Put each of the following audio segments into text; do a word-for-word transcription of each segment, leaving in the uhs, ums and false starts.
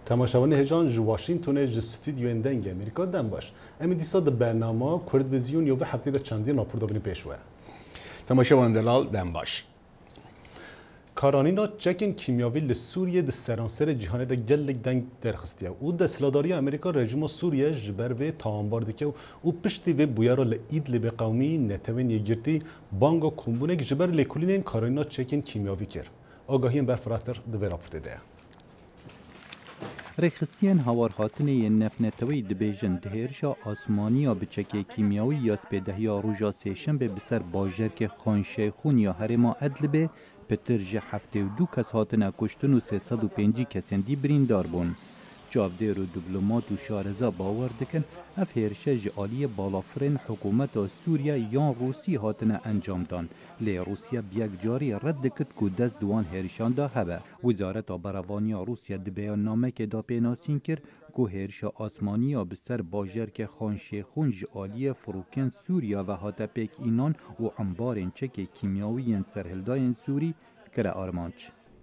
تماشاوان هجان ج واشنگتن ج استودیو دنگ امریکا دم باش امی دیسا د برنامه کردویزیون یو به هفته د چندین راپور دابنی پیشوه تماشاوان دلال دم باش کارانینا چکین کیمیاوی ل سوریه د سرانسر جهان د گلک دنگ درخستیه او د سلاداری امریکا رژیم سوریه جبر و تامبار دکه او پشتی و بویارا ل ایدلب قومی نتوین یگرتی بانگا کومبونک جبر لکولین کارانینا چکین کیمیاوی کر آگاهی برفراتر د راپورت ده رخستیان هوار هاتنه ی نفنتوی دبیجن دهرشا آسمانیا بچکه کیمیاوی یا سپیدهیا روژا سیشنبه بسر باجر که خان شیخون یا هرما ادلبه پتر جه هفته و دو کس هاتنه کشتن و سیصد و پنجی کسندی بریندار بون. چاودیر و دیپلمات و شارزا باور دکن اف هرشه جعالی بالافرین حکومت سوریا یا روسی هاتنه انجام دان. لی روسیا بیگ جاری رد دکت که دست دوان هرشان دا هبه. وزارت براوانی روسیا د بیان نامه که دا پیناسین کر که هرش آسمانی بسر باجر که خان شیخون جعالی فروکن سوریا و هاته پیک اینان و انبارین چک کیمیاوی سرهلداین سوری کره آرمانچ.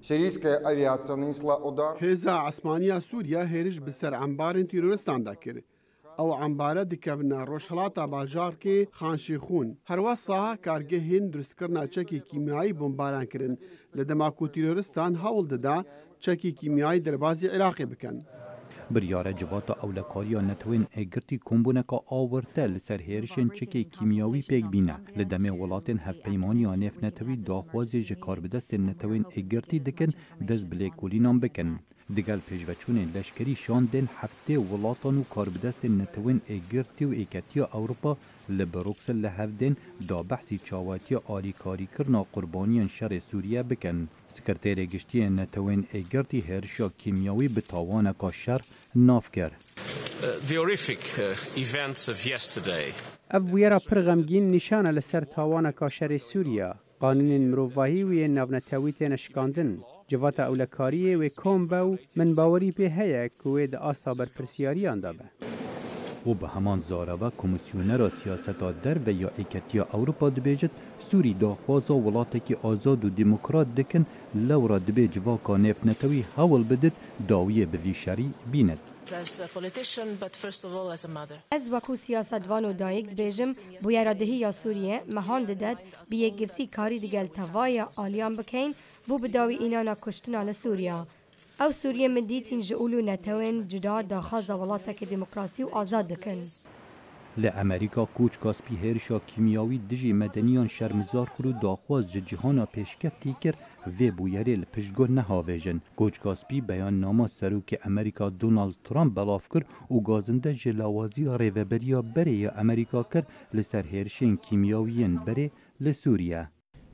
هێزا عسمانیا سووریا هێرش bi ser embarên tîroristan de kir. Ew embare dikevne rojhilata bajarkê Xanşêxûn. Herwa saha kargehên durustkirina çekê kîmyayî bombaran kirin. Li dema ku tîroristan hewl dida çekê kîmyayî derbasî Iraqê bikin. بریاره جواتا اولکاریا نتوین اگرتی کمبونکا آورته لسر هیرشن چکه کیمیاوی پیک بینه لدمه ولاتن هف پیمانی آنف نتوی داخوازی جکار بدست نتوین اگرتی دکن دست بلیکولینان بکن. دیگل پیشوچون لشکری شاندن هفته ولاتان و کاربدست نتوین اگرتی و ایکتیا اوروپا لبروکسل لحفدن دا بحثی چاواتی آلیکاری کرنا قربانیان شر سوریه بکن. سکرتیر گشتی نتوین اگرتی هرشا کیمیاوی بتاوان کا شر ناف کر. The horrific events of yesterday. اف ویرا پرغمگین نشانه لسر تاوان کا شر سوریه. قانون مروفاهی و نابنتاویت نشکاندن. جوات اولکاریه و کومبو من باوری به هیا کوید آسابر پرسیاریان دابه. و به همان زاروا کمیسیونر سیاست در و یا ایکتیا اوروپا دبیجت سوری داخوازا ولاتی آزاد و دموکرات دکن لورا دبیج واکا نفت نتوی حول بدد داویه به ویشاری بیند. As a politician, but first of all as a mother. از وکو سیاستوان و دایک بیجم بویرادهی یا سوریه مهان ددد بیه گرتی کاری دیگل توایا آلیان بکین بو بداوی اینانا کشتنا لسوریا. او سوریه مدیتین جئولو نتوین جدا داخاز ولاتک دموکراسی و آزاد دکن. لامریکا کوچ کاسپی هرشا کیمیاوی دجی مدنیان شرمزار کرو داخواز جهانا پیشکفتی کر و بویریل پشتگو نهاویجن. کوچ کاسپی بیان نامه سروک امریکا دونالد ترامپ بلاف کر و گازنده جلاوازی ریوبریا بری امریکا کر لسر هرشین کیمیاویین بری لسوریه.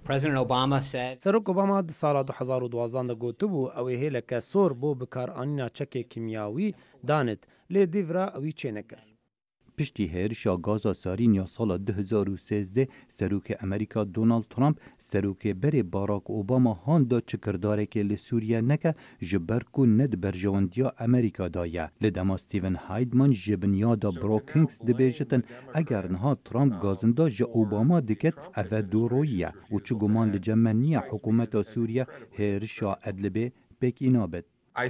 سروک اوباما د سال دو هزار و دوازده ده گوتو بو او هیلکه سور بو بکار آنینا چک کیمیاوی دانت لی دیورا اوی چه نکر. پشتی هرشا گازا سارین یا سال دو هزار و سیزده سروک امریکا دونالد ترامپ سروک بری باراک اوباما هان دا چکرداره که لسوریه نکه جبر کو ند برجواندیا امریکا دایه. لدما ستیون هایدمان جبنیا دا بروکینگز دبیجتن اگر نها ترامپ گازندا جا اوباما دکت اوه دورویه و چو گمان لجمنی حکومت سوریه هرشا ادلبه بکینابد.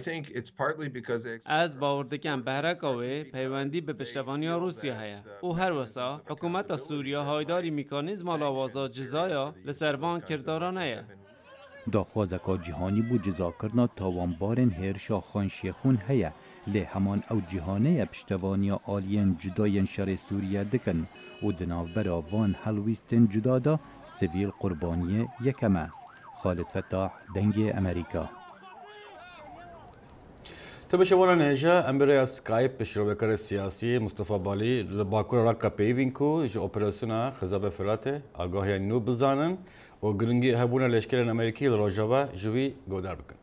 از باوردکم بهرکاوی پیوندی به پشتوانی روسیه هیا او هر وسا حکومت سوریه هایداری میکانیزم آلاوازا جزایا لسربان کردارانه هیا داخوازکا جهانی بو جزا کرنا تاوانبارن هرشا خان شیخون هیا لی همان او جهانه پشتوانی آلین جداین شر سوریه دکن و دناوبر وان هلویستن جدا دا سویل قربانی یکمه. خالد فتاح دنگ امریکا. تبشوانا نهجا امبريا سكايب بشروبكر السياسي مصطفى بالي لباكور راكا بيفينكو جو اوبراسيونا خزابه فراتي آگاهی نو بزانن و گرنگی هبونا لشکر امریکی لروجاوا جوی گودار بکن.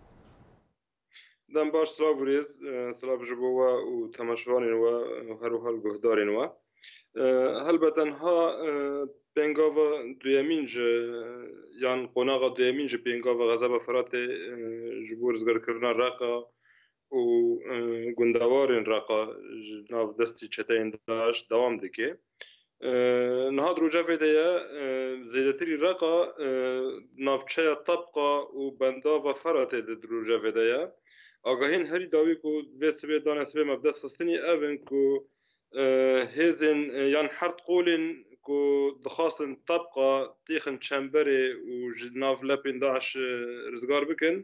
دم باش سلاف ریز سلاف جبوا و تماشوانین و هر حال گهدارین و هلبتن ها پنگاوا دویمینج یان قناغا دویمینج پنگاوا غزابه فراتي جبور زگر کرنا راقا و گندوارین راقا ناف دستی چتین داشت دوام دکه نهاد روجافه دیا زیادتری رقا نافچه طبقه و بندا و فرات د روجافه دیا آگاهین هری داوی کو و سبه دانه سبه مبدس خستنی اون کو هزن یان حرت قولن کو دخواستن طبقه تیخن چنبره و جناف لپین داعش رزگار بکن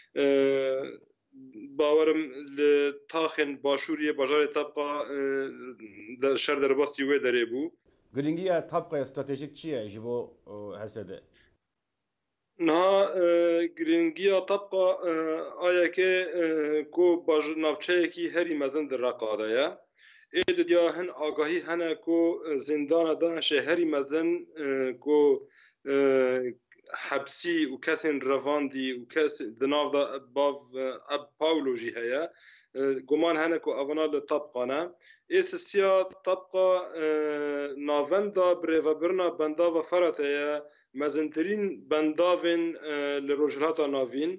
باورم لتاخن باشوریه بجار طبقه شر درباستی و داره بو گرینگی طبقه استراتژیک چیه جبو حسده نه گرینگی طبقه آیا که کو باج نافچه کی هری مزن در رقاده اید دیا هن آگاهی هنه کو زندان داعش هری مزن کو حبسی و کسین رواندی و کس دناو دا باو اب پاولوژی هیا گمان هنه کو اوانا لطبقانه ایس سیا طبقه ناوندا بریو برنا بندا و فرات هیا مزنترین بنداوین لروجلاتا ناوین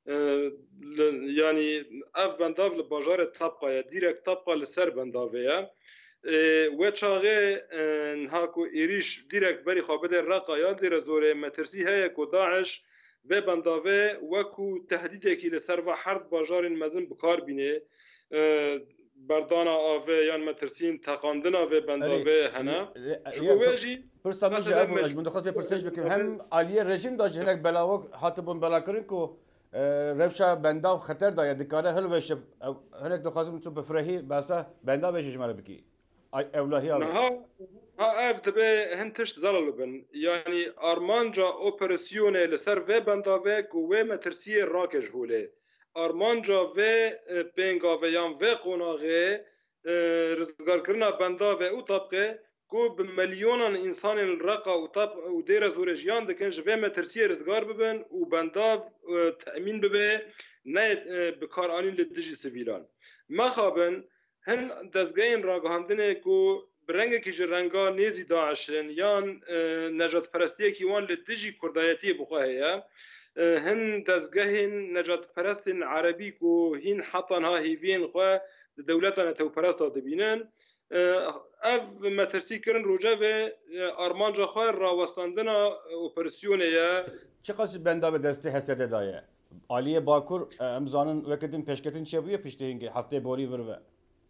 یعنی اف بنداو لباجار طبقه یا دیرک طبقه لسر بنداویا و چاغه نهاکو ایریش دیرک بری خوابه در رقا یا در زوره مترسی هیا کو داعش و بنداوه وکو تهدیده که لسر و حرد باجار مزن بکار بینه بردانا آوه یان مترسین تقاندنا و بنداوه هنه شکوهجی پرسامی جواب اجمون دخواست به پرسش بکنم هم عالیه رژیم داشت هنک بلاوک حاطبون بلا کرن که روشا بنداو خطر دایا دکاره هل وش هنک دخواستم تو بفرهی باسه بندا بهش جمره بکی اولهی آب ها ها اف دبه هنتشت زلال بن یعنی آرمانجا اپراسیونه لسر و بنداوه کو و مترسیه راکش هوله آرمانجا و پنگاویان و قوناغه رزگار کرنا بنداوه او طبقه کو بمليونان انسان الرقا وطب ودير زورجيان دكن جبه مترسيه رزگار ببن و بنداو تامين ببه نه بکارانین لدجی سیویلان ما خابن هن دزگین راگهاندنه کو برنگ کی جرنگا نزی داعشن یان نجات پرستی کی وان لدجی کردایتی بخواه هن دزگهن نجات پرستن عربی کو هین حطنها هیوین خواه دولتنا تو پرستا دبینن اف مترسی کرن روجا و آرمانجا خواه راوستاندنا اپراسیونه یا چه قصد بنده به دسته حسده دایه؟ آلیه باکور امزانن وکتین پیشکتین چه بویه پیشته هنگه هفته باری وروه؟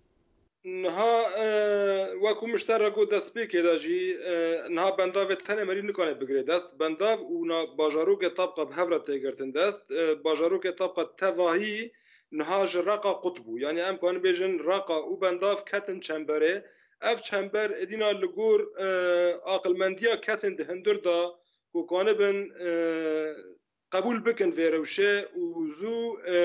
نها وکو مشترکو دست بیکه دا جی نها بنداو تنه مری نکنه بگره دست بنداو اونا باجاروک طبقه بهورت تیگرتن دست باجاروک طبقه تواهی نهاج رقا قطبو یعنی ام کان بیجن رقا او بنداف کتن چمبره اف چمبر ادینا لگور عقل مندیا کسن دهندر دا کو کان بن قبول بکن ویروشه و زو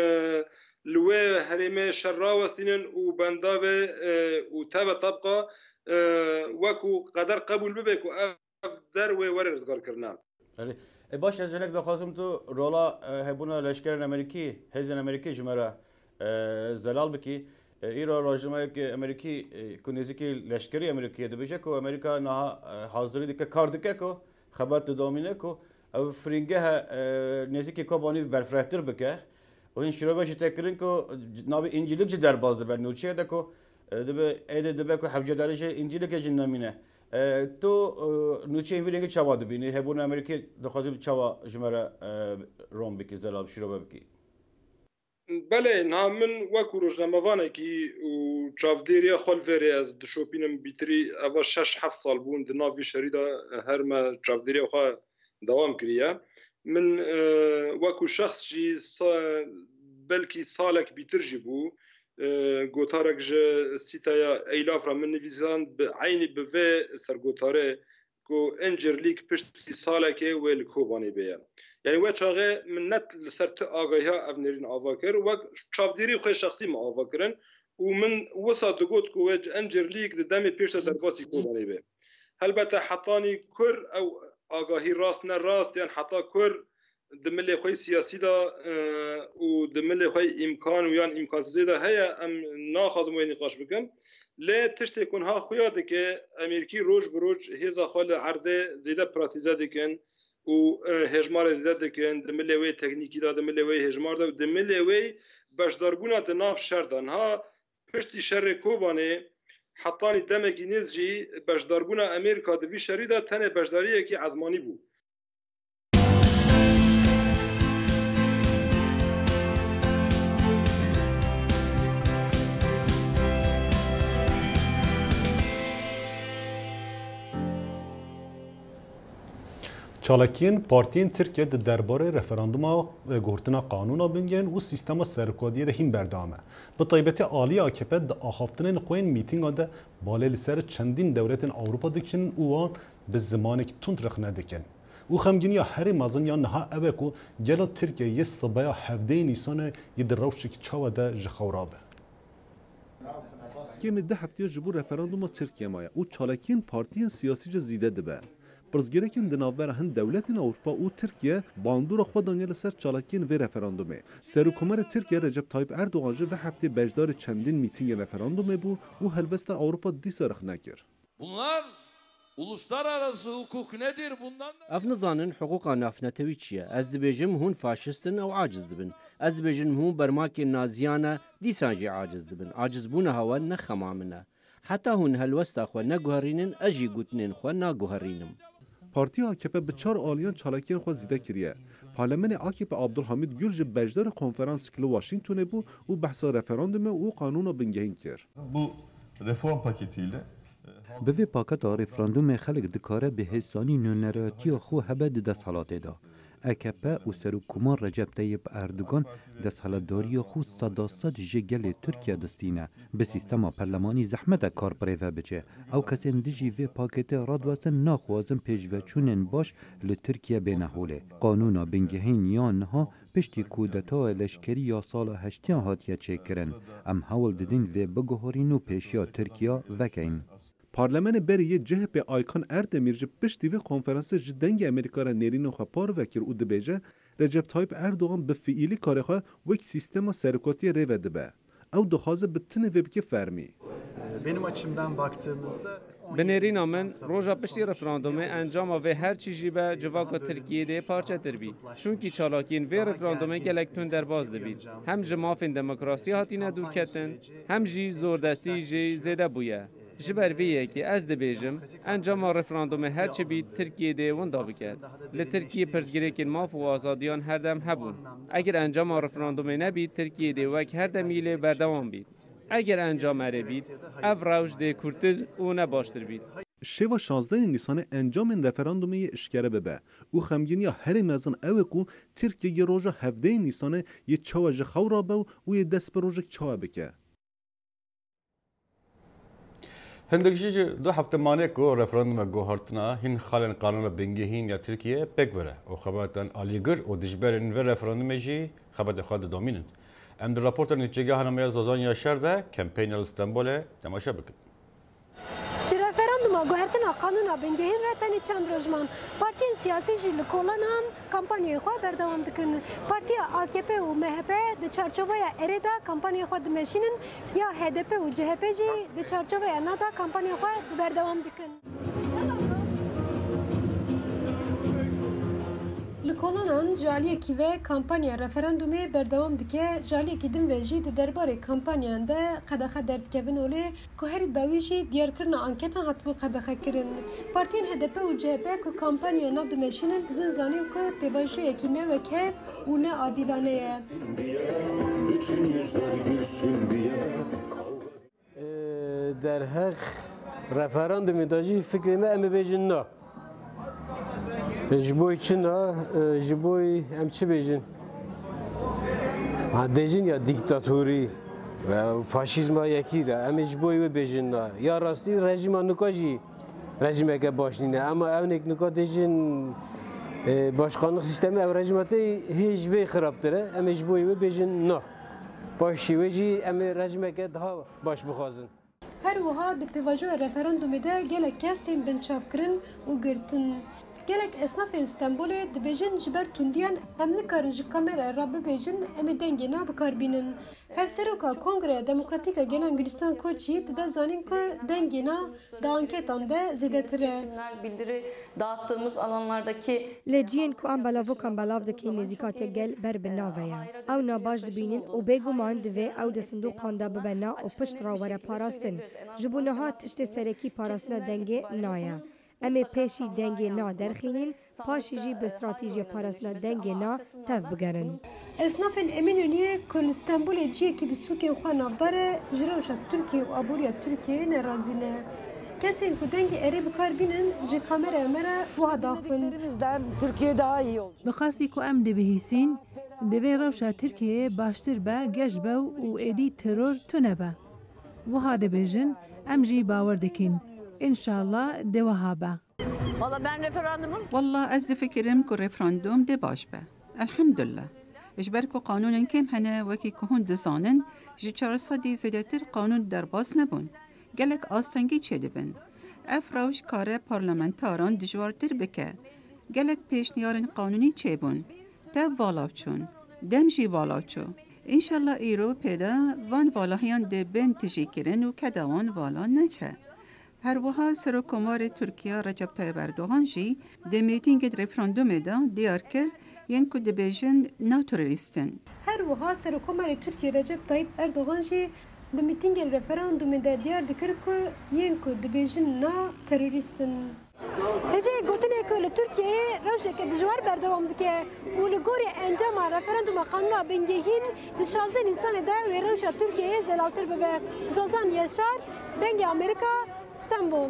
لوی هرمه شراوستینن و بنداو و تابع طبقه وکو قدر قبول ببکو اف در و ور رزگار کرنا باش از هنک دخواستم تو رولا هبونا لشکر امریکی هزن امریکی جمره زلال بکی ایرا راجمه که امریکی کنیزی که لشکری امریکی دبیشه که امریکا نه حاضری دیگه کار دیگه که خبرت دامینه که او فرینگه نزدیکی کابانی برفرهتر بکه و این شروعش تکرین که نابی انجیلیک چه در باز دبر نوچه ده که دبه ایده دبه که حبجه دارش انجیلیک جن نمینه تو نوچه این ویدنگ چوا دبینی هبون امریکی دخوازی چوا جمره روم بکی زلال شروع بکی بله نه من وکو روزنامه‌وانه کی و چاودیری خالفری از دشوپینم بیتری اوا شش هفت سال بون د ناوی شریدا هر ما چاودیری خو دوام کریه من وکو شخص جی بلکی سالک بیتر جی بو گوتارک جه سیتایا ایلاف را من نویزان به عینی به و سرگوتاره کو انجر لیک پشتی سالکه ویل کوبانی بیه یعنی و چاغه من نت لسرت آگاهی ها افنرین آوا کر و چاودیری خوی شخصی ما آوا کرن و من وسا دگوت کو وج انجر لیک د دمی پیشته درباسی کوبانی بیه البته حطانی کر او آگاهی راست نه راست یعنی حتا کر دملی خوی سیاسی دا و دملی خوی امکان و یان امکان زیده هیا ام ناخازم و نقاش بکم لی تشتی کنها خویاده که امریکی روز بروز هیزا خال عرده زیده پراتیزه دکن و هجمار زیده دکن دملی وی تکنیکی دا دملی وی هجمار دا و دملی وی بشداربونا دناف شردان ها پشتی شر کوبانه حتانی دمکی نیز جی بشداربونا امریکا دوی شریدا تنه بشداریه کی عزمانی بو. چالاکین پارتین ترکیه د درباره رفراندوما گورتنا قانونا بنگن و سیستما سرکودیه ده هیم بردامه. به طیبت عالی آکپه د آخافتنین قوین میتینگ ده باله سر چندین دولت اروپا دکن و آن به زمانی که تند رخ ندکن. و خمگینی هر مازن یا نها اوه کو گلا ترکیه یه صبایا هفده نیسان یه در روش که چاوه ده جخورابه. که ده هفته جبور رفراندوما ترکیه مایه و چالاکین پارتین سیاسی جا زیده دبه. پرزگیرکن دناور هند دولتین اروپا و ترکیه باندور خود دانیل سر چالاکین و رفراندومه. سروکمر ترکیه رجب طایب اردوغان و هفته بجدار چندین میتینگ رفراندومه بو و هلوست اروپا دیسارخ نکر. Bunlar uluslararası hukuk nedir bundan? Ev nizanin hukuka nafnetevi çiye. Ez dibêjim hûn faşistin ew aciz dibin. Ez dibêjim hûn bermakên naziyane dîsan jî aciz dibin. Acizbûna hewa ne xema min e. Heta hûn helwesta xwe neguherînin ez jî gotinên xwe naguherînim. Parti A K P bi çar aliyan çalakiyên xwe zîde kiriye. Parlamenê A K P Abdulhamid Gül ji bejdara konferansê li Washingtonê bû û behsa referandumê û qanûna bingehîn kir. Bu reform paketiyle Bi vê paketa referandumê xelek dikare bi hêsanî nûneratiya xwe hebe di desthilatê da. A K P û Serokkoman Recep Tayyip Erdogan desthilatdariya xwe seda sed ji gelê Tirkiye distîne. Bi sîstema perlemanî zehmet e kar birêve biçe. Ew kesên dijî vê paketê radwestin naxwazin pêşveçûnên baş li Tirkiye bêneholê. Qanûna bingehîn yan niha piştî kûdetaya leşkerî ya sala heştiyan hatiye çêkirin. Em hewl didin vê biguherîn û pêşiya Tirkiya vekeyn. Parlamenê beriyê C H P Aykan Erdemir ji piştî vê konferansê ji dengê Amerîka re nêrînên xwe par vekir û dibêje Recep Tayyip Erdogan bi fiîlî karê xwe wek sîstema serokotiyê rêve dibe. Ew dixwaze bi tinê vê bike fermî. Benim açımdan baktığımızda Binêrîna min roja piştî referandumê encama vê her çî jî be civaka Tirkiyeyê de parçetir bî. Çûnkî çalakiyên vê referandumê gelek tund derbas dibîn. Hem ji mafên demokrasî hatîne dûrketin, hem jî zordestî jî zêde bûye. Ji ber vê yekê ez dibêjim encama referandumê her çi bî Tirkiyeyê winda bike. Li Tirkiye pirsgirêkên maf û azadiyan her dem hebûn. Eger encama referandumê nebî Tirkiyeyê wek her demî lê berdewam bît. Eger encam ere bît, ev rewş dê kurtir û ne baştir bît. Şêva şazdehên Nîsanê encamên referandumê yê işkere bibe û xemgîniya herê mezin ew e ku Tirkiye yê roja hevdeyên Nîsanê yê çawa ji xewra be û yê dest bi rojek çawa bike. هندك شيء دو هفته مانه کو رفراندوم گوهرتنا هن خالن قانون بنگهین یا ترکیه پک بره و خبرتن آلیگر و دجبرن و رفراندوم جی خبرت خود دومینن ام در راپورت نیچگاه هنمای زازان یا شرده کمپین استانبول تماشا بکن referanduma guhertina qanûna bingehîn re tenê çend rojman partiyên siyasî jî li kolanan kampanyayê xwe berdewam dikin. Partiya A K P û M H P di çarçoveya erê de kampanyayê xwe dimeşînin ya H D P û C H P jî di çarçoveya na de kampanyayê xwe berdewam dikin. Li kolanan jaliyekî ve kampanya referandumê berdewam dike. Jaliyekî din ve jî di derbarê kampanyan de qedexe derdikevin olê ku herî dawî jî diyarkirina anketan hatibû qedexe kirin. Partiyên H D P û C H P ku kampanyaya na dimeşînin didin zanîn ku pêvajoyekî ne wekhev û ne adîlane ye. Derheq referandumê da jî fikrê me em ê bêjin na. Ji bo çi na ji bo em çi bêjin dêjin ya dîktatorî ve faşîzma yekî de em ê ji bo wê bêjin na ya rastî rejima nika jî rejimeke baş nîne ama evnek nika dêjin başkanlık sistemi ev rejimatê hê ji vê xirabtir e em ê ji bo wê bêjin na başî wê jî em ê rejimeke daha baş bixwazin. Her wiha di pêvajoya referandumê de gelek kes tên binçavkirin û girtin. gelek esnaf İstanbul'e dibêjin ji ber tundiyan em nikarin ji kamera re bibêjin em ê dengê na bikarbînin. Hevseroka Kongreya Demokratîk a Gelan Gülistan Koçî dide zanîn ku dengê na di anketan de zêdetir e. Bildiri dağıttığımız alanlardaki Lê ciyên ku em belavokan belav dikin nêzîkatiya gel ber bi nave ye. Ew nabaş dibînin û bêguman divê ew di sindoqan de bibe na û pişt ra were parastin. Ji bo niha tiştê serekî parastina dengê naye. Em ê pêşî dengê na derxînin, paşî jî bi stratîjiya parastina dengê na tev bigerin. Esnafên Eminönü'ye ku li Stenbolê ciyekî bi sûkên xwe navdar e, ji rewşa Tirkiye û aboriya Tirkiyeyê nerazî ne. Kesên ku dengê erê bikarbînin ji kameraya me re wiha daxivin. Türkiye daha iyi olacak. Bi qasî ku em dibihîsîn, divê rewşa Tirkiyeyê baştir be, geş be û êdî teror tune be. Wiha dibêjin, em jî bawer dikin. İnşallah de wiha be. Valla ben referandumun والله ez difikirim ku referandum de baş be. Elhamdülillah. Ji ber ku qanûnên kêm hene wekî ku hûn dizanin, ji çar sedî zêdetir qanûn derbas nebûn. Gelek astengî çêdibin. Ev rewş kare parlamentaran dijwartir bike. Gelek pêşniyarên qanûnî çêbûn. Tev valav çûn. Dem jî valav çû. İnşallah îro pêda van valahiyan de bên tijî kirin û keda wan vala neçe. Her wiha Serokkomarê Tirkiye Recep Tayyip Erdogan jî di mîtingê referandumê de diyar kir yên ku dibêjin naterorîstin. Her wiha Serokkomarê Tirkiye Recep Tayyip Erdogan jî di mîtingên referandumê de diyar dikir ku yên ku dibêjin na terorîstin. Hêjeyê gotinê ku li Tirkiyeyê rewşeke dijwar berdewam dike û li gorî encama referanduma qanûna bingehîn di şazdeh Nîsanê de wê rewşa Tirkiyeyê zelaltir bibe. Zozan Yaşar, dengê Amerîka, İstanbul.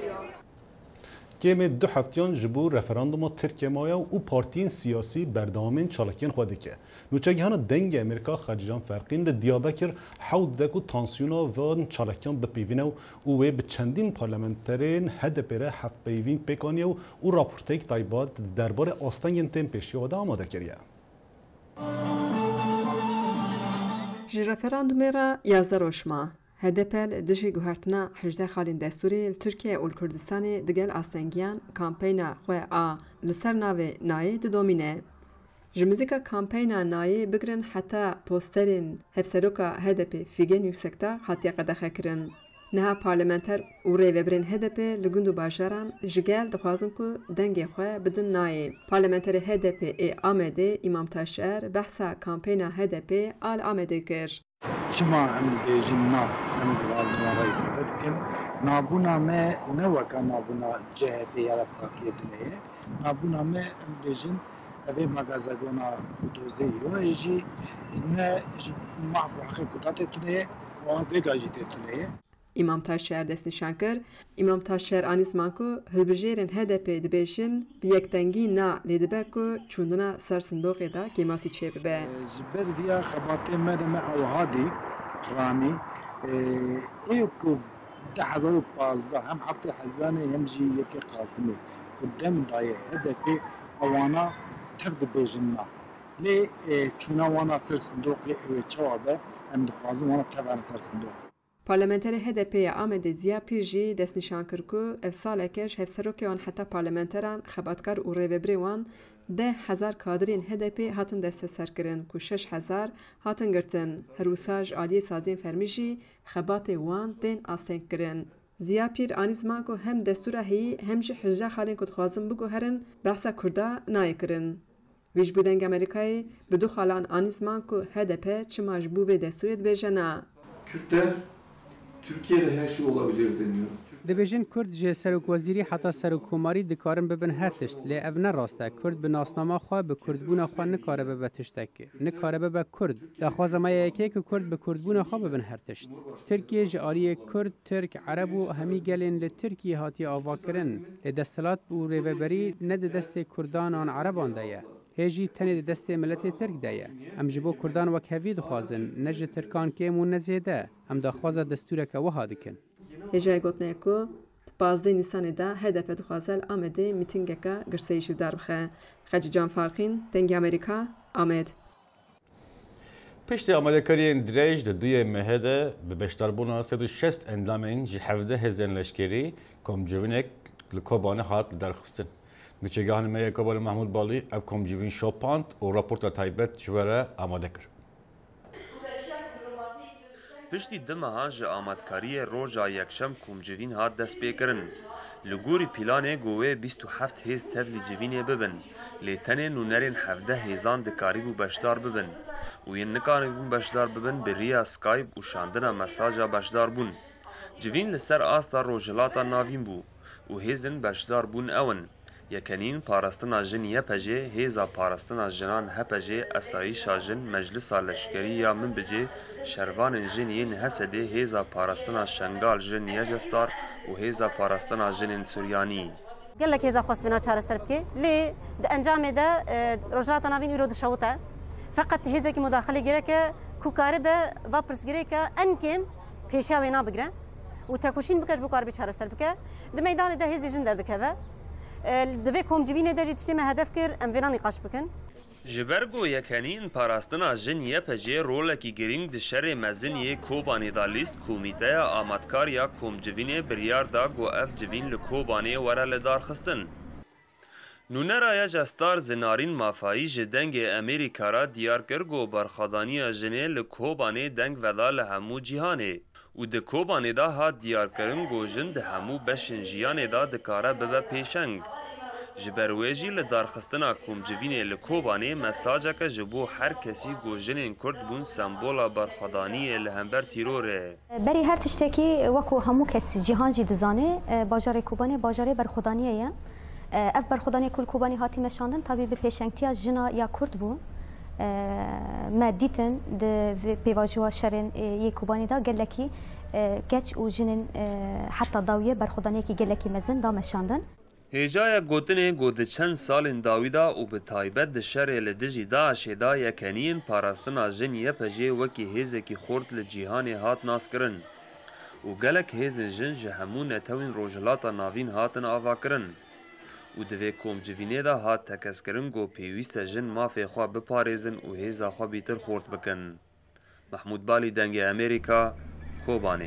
Kêmê du heftiyan ji bo referanduma Tirkiye maya û partiyên siyasî berdewamên çalakiyên xwe dike. Nûçegihana dengê Amerîka Xercijan Ferqîn li Diyarbekir hewd dek û tansiyona van çalakiyan bipîvîne û wê bi çendîn parlamenterên H D P re hevpeyvîn pêkaniye û raporteyek taybat derbarê astengên tên pêşiya de amade kiriye. Ji referandumê re yazda roşma. H D P dijî guhertina hejde xalên destûrê li Tirkiye û li Kurdistanê digel astengiyan kampeyna xwe a li ser navê nayê didomîne. Ji mizîka kampeyna nayê bigirin heta posterên hevseroka H D P Fîgen Yüksekdağ hatiye qedexekirin. Niha parlamenter û rêveberên H D P li gund û bajaran ji gel dixwazin ku dengê xwe bidin nayê. Parlamenterê H D P ê Amedê İmam Taşer behsa kampeyna H D P al Amedê kir. Çima em dibêjin na em dixwazin rayê xwe dikin nabûna me ne weka nabûna C H P ya Partiya Dinê nabûna me em dibêjin evê magazagona ku dozê îro jî ne ji mahv û heqê ku datê tunê wan vêga jî tê tunê. İmam Taşer destnîşan kir, İmam Taşer anî ziman ku hilbijêrên H D P dibêjin bi yektengî na lê dibe ku çûndina ser sindoqê de kêmasî çê bibe. Ji ber vîya xebatê me de me ewhadî ranî ê ku di hezar û panzdeh hem heftê Hezanê hem jî yekê Qasimê ku dem daye H D P ewana tev dibêjin na. Lê çûna wana ser sindoqê ew ê çawa be em dixwazin wana tevane ser sindoqê. Parlamenterê H D P'ya Amedê Ziya Pîr jî destnîşan kir ku ev saleke ji hevserokê wan heta parlamenteran xebatkar û rêveberê wan deh hezar kadrên H D P hatin desteserkirin ku şeş hezar hatin girtin. Her wisa ji aliyê saziyên fermî jî xebatê wan tên astengkirin. Ziya Pîr anî ziman ku hem destûra heyî hem jî hejda xalên ku dixwazin biguherin behsa Kurda nayê kirin. Wî ji bo dengê Amerîkayê bi du xalan anî ziman ku H D P çima ji bo vê destûrê dibêje na. Kürtler Türkiye'de her şey olabilir deniyor. Dibêjin Kurd ji serokwezîrî heta serokkomarî dikarin bibin her tişt lê ev ne rast e. Kurd bi nasnama xwe bi kurdbûna xwe nikare bibe tiştekê. Nikare bibe Kurd. Daxwaza me yekê ku Kurd bi kurdbûna xwe bibin her tişt. Tirkiye ji aliyê Kurd, Tirk, Ereb û hemî gelên li Tirkiye hatiye avakirin. Lê desthilat û rêveberî ne di destê Kurdan an Ereban de ye. Hêjî tenê di destê miletê Tirk de ye. Em ji bo Kurdan wek hevî dixwazin, ne ji Tirkan kêm û ne zêde. Em daxwaza destûreke wiha dikin. Hêjayê gotinê ku di pazdeh Nîsanê de H D P dixwaze li Amedê mîtingeka girseyî jî darbixe. Xercican Farxîn, dengê Amerîka, Amed. Piştî amadekariyên dirêj di duyê mehê de bi beşdarbûna sed û şest endamên ji hevdeh hêzên leşkerî komcivinek li Kobanê hat li derxistin. نچگان می کابل محمود بالی اب کم جیوین شوپاند و راپورت تایبت جوره آماده کرد. پشتی دمها ji amadkariyê roja yekşem komcivîn hat destpêkirin. Li gorî pîlanê govê bîst û heft hêz tevlî civînê bibin. Lê tenê nûnerên hevdeh hêzan dikarîbû beşdar bibin. û yên nikarîbûn beşdar bibin bi rêya Skype û şandina mesaja beşdar bûn. Civîn li ser asta rojhilata navîn bû û hêzin beşdar bûn ew in. Yekenîn parastina jin yepejê, hêza parastina jinan hepejê, esayîşa jin, meclisa leşkerî ya min bicê, şervanên jin yên Hesedê, hêza parastina şengal jin Yegestar û hêza parastina jinên Suryanî. Gelek hêza xwestvêna çareser bike, lê di encamê de rojhilata navîn îro dişewite. Feqet hêzekî mudaxilê gireke ku karibe va pirsgirêke en kêm pêşiya wê nabigire û tekoşîn bike ji bo karibê çareser bike. Di meydanê de hêzê jin derdikeve. Divê komcivînê de jî tiştê me hedef kir, em vêna nîqaş bikin. Ji ber got yekenîn parastina jin yepecê rolekî girîng di şerê meziniyê Kobanê da lîst Komîteya Amatkariya Komcivînê biryar da got ev civîn li Kobanê were li darxistin. Nûnera Yegestar zinarîn mafayî ji dengê Amerîka ra diyar kir got berxwedaniya jinê li Kobanê deng veda li hemû cîhanê. û di Kobanê da hat diyarkirin got jin di hemû beşên jiyanê da dikare bibe pêşeng. Ji ber wê jî li darxistina komcivînê li Kobanê mesajeke ji bo her kesî got jinên Kurd bûn sembola berxwedaniyê li hember tîrorê. Berî her tiştekî wekû hemû kes cîhan jî dizane bajarê Kobanê bajarê berxwedaniyê ye. Ev berxwedaniyê ku li Kobanê hatî meşandin tabî bi pêşengtiya jina ya Kurd bû. Me dîtin di pêvajoya şerên yê Kobanê da gelekî geç û jinên heta dawiyê berxwedaniyekî gelekî mezin da meşandin. Hêjaya gotinê got di çend salên dawî da û bi taybet di şerê li dijî Daişê da yekeniyên parastina jin yepejê wekî hêzekî xort li cîhanê hat naskirin. û gelek hêzên jin ji hemû netewên rojhilata navîn hatin avakirin. û divê komcivînê de hat tekeskirin got pêwîst e jin mafê xwe biparêzin û hêza xwe bîtir xort bikin. Mahmud Balî dengê Amerîka, Kobanê.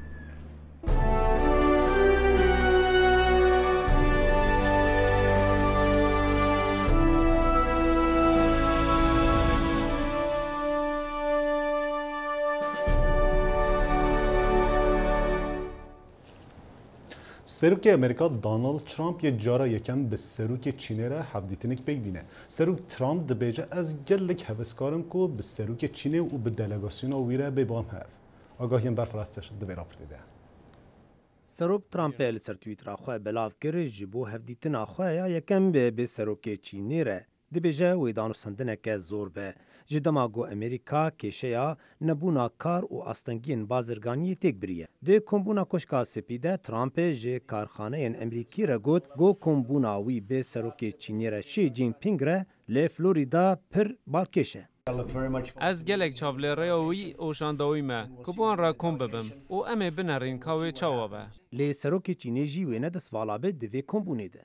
سروک امریکا دانالد ترامپ یه جارا یکم به سروک چینه را هفدیتنک ببینه. سروک ترامپ دبیجه از گلک هوسکارم کو به سروک چینه و به دلگاسیون ویره ببام هف. آگاهیم برفراتش دوی راپورت ده. سروک ترامپ لسر تویتر خواه بلاف کرد جبو هفدیتن خواه یا یکم به به سروک چینه را دبیجه ویدانو سندنک زور به. جدماغو امریکا کشیا نبونا کار و استنگین بازرگانی تک بریه. ده کمبونا کشکا سپیده ترامپ جه کارخانه امریکی را گوت گو کمبونا وی به سروک چینی را شی جین پینگ را لی فلوریدا پر بالکشه. از گلک چاولێڕێ وی ئۆشاندەوەی me کوبوان را کۆم ببم و ئەمێ بنەڕین کاوێ چاوە بە. لی سروک چینی جی وێنە دەسواڵا بێت دوێ کۆمبونێ ده.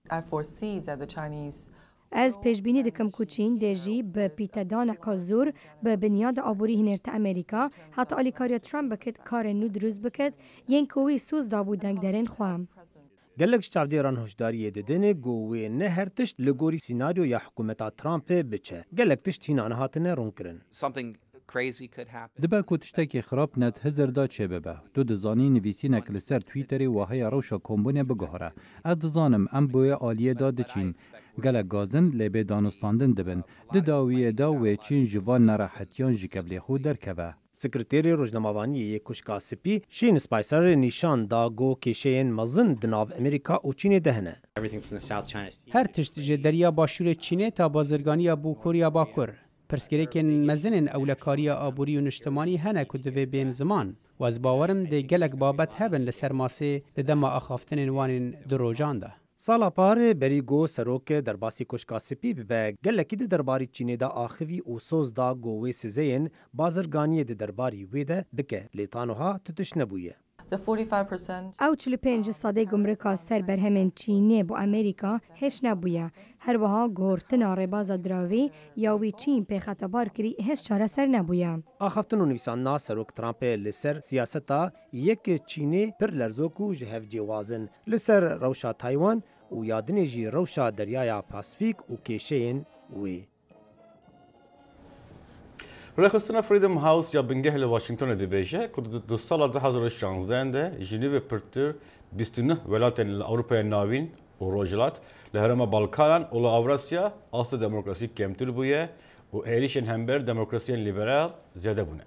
Ez pêşbînî dikim ku Çîn dê jî bi pîtedana zûr bi binyada aborî hinêrte Amerîka heta alîkariya Trump bikit karên nû dirûst bikit yên ku wî sûz dabû dengderên xwe. Gelek ji çavdêran hoşdariyê didinê got wê ne her tişt li gorî sînaryoya hikûmeta Trumpê biçe. Gelek tişt hînan hatine rûnkirin. Dibe ku tiştekî xirab net hizir da çêbibe. Tu dizanî nivîsînek li ser Twitterê waheya rewşa kombûnê biguhire. Ez dizanim em boye aliyê da diçîn. Gelek gazin lê bê danûstandin dibin. Di dawiyê da wê Çîn ji van nerahetiyan ji kevlê xwe derkeve. Sekreterê Rojnamavaniyê Kuşka Spî Şîn Spicerê nîşan da got kêşeyên mezin di nav Amerîka û Çînê de hene. Her tişt ji deriya başûrê Çînê ta bazirganiya bû Korya Bakur. Pirsgirêkên mezinên ewlekariya aborî û niştimanî hene ku divê bên ziman. Wez bawerim dê gelek babet hebin li ser masê di dema axaftinên wanên di rojan de. Sala parê berî got serokê derbasî Kuşka Spî bibe gelekî di derbarî Çînê de axivî û soz da got wê sizeyên bazirganiyê di derbarî wê de bike lê tanoha tutiş nebûye. Ew çil û pênc sedê gumrika ser berhemên Çînê bû Amerîka hêş nebûye. Her wiha guhortina rêbaza diravê ya wî Çîn pêxetebar kirî hêş çareser nebûye. Axaftin û nivîsandina serok Trumpê li ser siyaseta yek Çînê pir lerzok û ji hev cêwazin li ser rewşa Taywan û yadinê jî rewşa deryaya Pasifîk û kêşeyên wê. Rexistina Freedom House ya bingeh li Washingtonê dibêje ku di sala du hezar û şanzdehên de Jinîvê pirtir bîst û neh welatên li Ewropaya Navîn û Rojhilat li Herêma Balkanan û li Avrasya asta demokrasî kemtir bûye û êrişên hember demokrasiyên lîberal zêde bûne.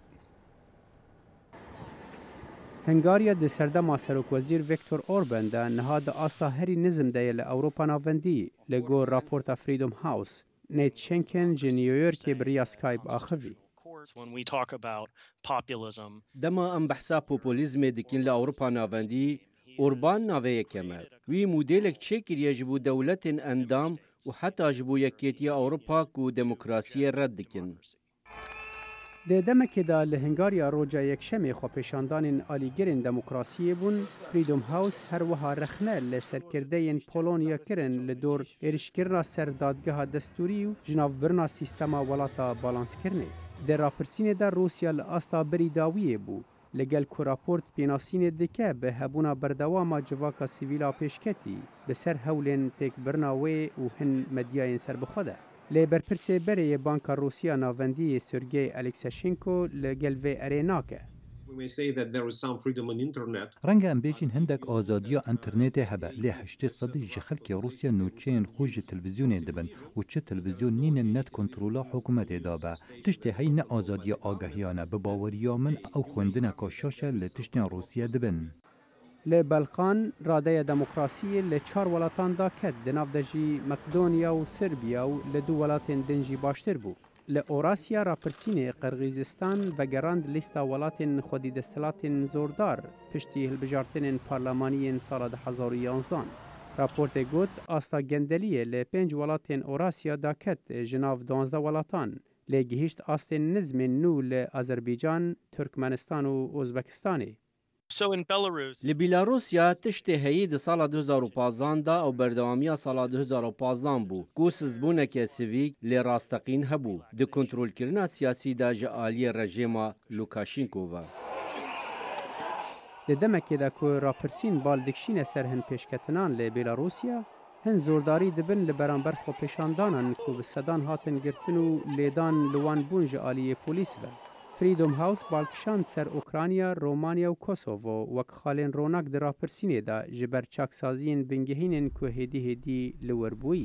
Hungarya di serdema Serokwezîr Viktor Orban de niha di asta herî nizm de ye li Ewropa Navendî li gor raporta Freedom House Nate Schenken ji New Yorkê biriya Skype axivî. Dema em behsa populîzmê dikin li Ewropa Navendî, Orban navê yeke me. Wî modêlek çêkiriye ji bo dewletên endam û heta ji bo yekêtiya Ewropa ku demokrasiyê red dikin. Di demekê de li Hungarya roja yekşemê xwepêşandanên alîgirên demokrasiyê bûn, Freedom House her wiha rexne li serkirdeyên Polonya kirin li dor êrişkirina ser dadgeha destûrî û ji navbirina sîstema welata balanskirinê. Di rapirsînê de Rûsya li asta birî dawiyê bû. Li gel ku raport pênasînê dike bi hebûna berdewama civaka sivîla pêşketî bi ser hewlên têkbirina wê û hin medyayên serbixwe de. Lê berpirsê berê Banka Rûsya Navendiyê Sergey Alexashenko li gel vê erê nake. Renge em bêjin hindek azadiya internetê hebe lê heştê sedî ji xelkê Rûsya nûçeyên xwe ji televîzyonê dibin û çi televîzyon nînin net kontrola hikûmetê dabe. Tiştê hey ne azadiya agahiyane bi baweriya min ew xwendineka şaş e li tiştên Rûsya dibin. Li Balkan radeya demokrasiyê li çar welatan da ket di nav de jî Makedonya û Serbiya û li du welatên din jî baştir bû. Li Orasya rapirsînê Qirgîzistan vegerand lîsta welatên xwedîdesthilatên zordar piştî hilbijartinên parlemaniyên sala di hezar û yanzdeh. Raportê got asta gendeliyê li pênc welatên Orasya da ket ji nav duwazdeh welatan. Lê gihîşt astên nizmên nû li Azerbaycan, Türkmenistan û Uzbekistanê. Li Belarusya tiştê heyî di sala du hezar û panzdeh da ew berdewamiya sala du hezar û panzdeh bû ku sizbûneke sivîk lê rasteqîn hebû di kontrolkirina siyasî de ji aliyê rejima Lukashenko ve. Di demekê de ku rapirsîn bal dikşîne ser hin pêşketinan lê Belarusya, hin zordarî dibin li beramber xwepêşandanan ku bi sedan hatin girtin û lêdan li wan bûn ji aliyê polîs ve. Freedom House balkişand ser Ukrayna, Romanya û Kosovo wek xalên ronak di rapirsînê de ji ber çaksaziyên bingehînên ku hêdî hêdî li wir bûyî.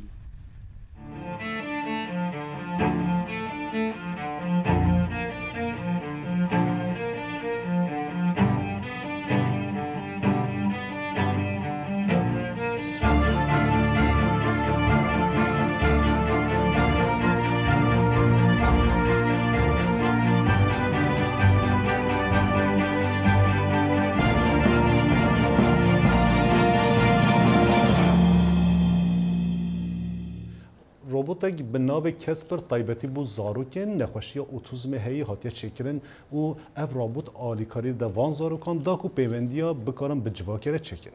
روبوتێک bi navê Kesper taybetî bû zarokên nexweşiya otîzmê heyî hatiye çêkirin û ev robot alîkarî de van zarokan da ku peyvendiya bikarin bi civakê re çekin.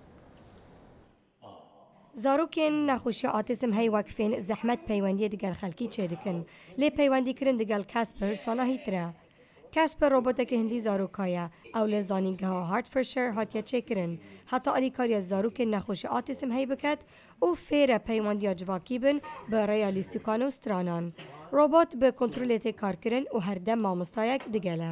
Zarokên nexweşiya otîzm hey wekfên zehmet peywendiyê digel xelkî çê dikin. Lê peywendîkirin digel Casper sanahîtir e. Casper roboteke hindî zarokaya ew li zanîngeha Hertfordshire hatiye çêkirin. Heta alîkariya zarokên nexweşî otîzm hey biket û fêre peywendiya civakî bin bi rêya lîstîkan û stranan. Robot bi kontrolê tê karkirin û her dem mamostayek digele.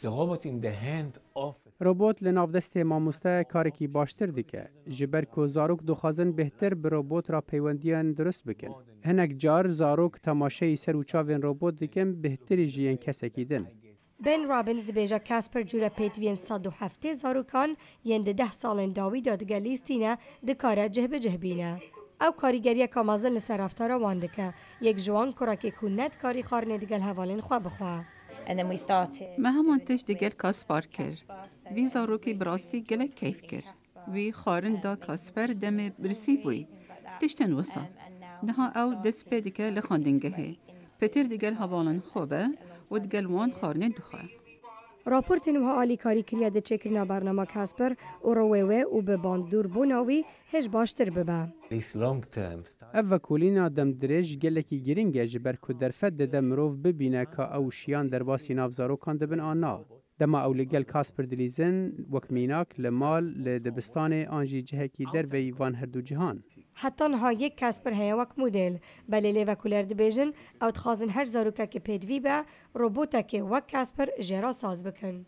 Robot li navdestê mamostaya karekî baştir dike. Ji ber ku zarok dixwazin bêhtir bi robot ra peywendiyan durist bikin. Hinek car zarok temaşeyî ser û çavên robot dikin bêhtirî ji yên kesekî din. Ben Robbins dibêje Casper cure pêtiviyên sed û heftê zarokan yên di deh salên dawî de dige lîstîne dikare cih bi cih bîne. Ew karîgeriyeka mezin li ser reftara wan dike. Yek ji wan kurekê ku net karî xwarinê digel hevalên xwe bixwe. Me heman tişt digel Kaspar kir. Vî zarokê bi rastî gelek keyf kir. Wî xwarin da Kasper demê birsî bûyî. Tiştên wisa. Niha ew dest pê dike li xwendingehê. Pêtir digel hevalên xwe be û digel wan xwarinê dixwe. Raportên wiha alîkarî kiriye di çêkirina bernama Casper û rewê wê û bi bandûrbûna wî hêj baştir bibe. Ev vekolîna demdirêj gelekî giring e ji ber ku derfet dide mirov bibîne ka ew şiyan derbasî nav zarokan dibin an na. Dema ew li gel Casper dilîzin wek mînak li mal li dibistanê an jî cihekî derveyî van her du cîhan. حتی نها یک کسپر هیا وک مدل بله لیوه کولر دبیجن او تخازن هر زاروکه که پیدوی به روبوتا که وک کسپر جرا ساز بکن.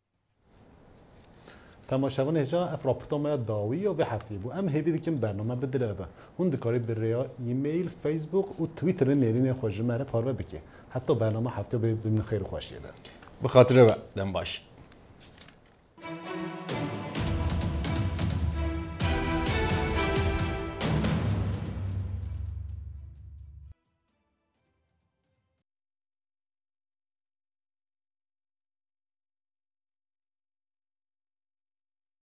تماشاوان هجا افراپتام داوی و به هفته بو ام هیوی دیکن برنامه بدله به هون دکاری بریا ایمیل فیسبوک و توییتر نرین خوش مره پارو بکی حتی برنامه هفته به خیر خوشیده بخاطر دم باش